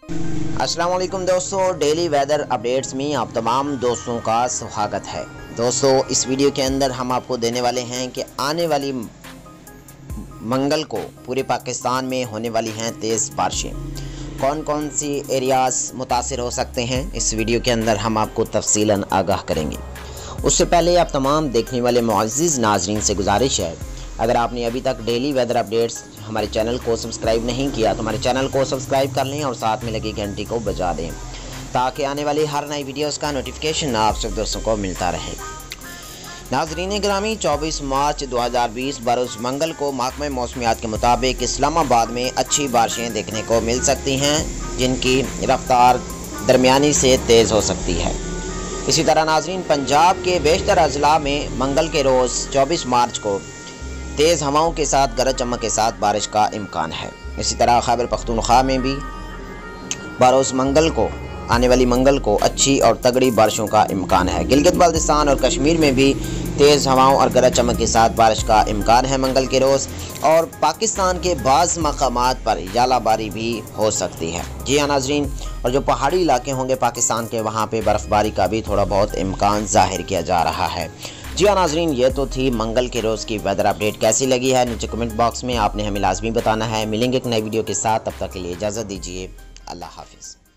अस्सलाम वालेकुम दोस्तों, डेली वेदर अपडेट्स में आप तमाम दोस्तों का स्वागत है। दोस्तों, इस वीडियो के अंदर हम आपको देने वाले हैं कि आने वाली मंगल को पूरे पाकिस्तान में होने वाली हैं तेज़ बारिशें। कौन कौन सी एरियाज़ मुतासिर हो सकते हैं, इस वीडियो के अंदर हम आपको तफसीलन आगाह करेंगे। उससे पहले आप तमाम देखने वाले मुअज़्ज़िज़ नाज़रीन से गुजारिश है, अगर आपने अभी तक डेली वेदर अपडेट्स हमारे चैनल को सब्सक्राइब नहीं किया तो हमारे चैनल को सब्सक्राइब कर लें और साथ में लगी घंटी को बजा दें ताकि आने वाली हर नई वीडियोस का नोटिफिकेशन आप सब दोस्तों को मिलता रहे। नाज़रीन गिरामी, 24 मार्च 2020 बरोज़ मंगल को महकमे मौसमियात के मुताबिक इस्लामाबाद में अच्छी बारिशें देखने को मिल सकती हैं, जिनकी रफ्तार दरमियानी से तेज़ हो सकती है। इसी तरह नाज़रीन, पंजाब के बेशतर अजला में मंगल के रोज़ 24 मार्च को तेज़ हवाओं के साथ गरज चमक के साथ बारिश का इम्कान है। इसी तरह खैबर पख्तूनख्वा में भी बरोज़ मंगल को आने वाली मंगल को अच्छी और तगड़ी बारिशों का इम्कान है। गिलगित बाल्टिस्तान और कश्मीर में भी तेज़ हवाओं और गरज चमक के साथ बारिश का इम्कान है मंगल के रोज़, और पाकिस्तान के बाज़ मकामात पर यालाबारी भी हो सकती है। जी हाँ नाज़रीन, और जो पहाड़ी इलाके होंगे पाकिस्तान के, वहाँ पे बर्फ़बारी का भी थोड़ा बहुत इम्कान ज़ाहिर किया जा रहा है। जी हाँ नाज़रीन, ये तो थी मंगल के रोज़ की वेदर अपडेट। कैसी लगी है नीचे कमेंट बॉक्स में आपने हमें लाजमी बताना है। मिलेंगे एक नई वीडियो के साथ, तब तक के लिए इजाज़त दीजिए। अल्लाह हाफिज़।